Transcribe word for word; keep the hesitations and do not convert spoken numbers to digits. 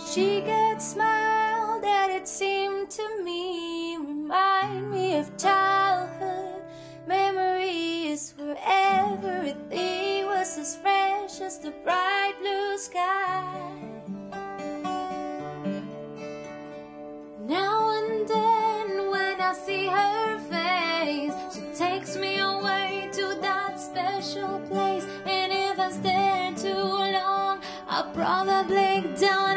She could smile that it seemed to me remind me of childhood memories where everything was as fresh as the bright blue sky. Now and then when I see her face, she takes me away to that special place. And if I stare too long, I'll probably down